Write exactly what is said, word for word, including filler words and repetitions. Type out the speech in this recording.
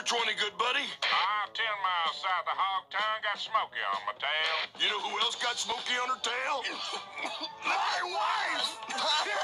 twenty, good buddy? I'm ten miles south of Hogtown, got Smokey on my tail. You know who else got Smokey on her tail? My wife!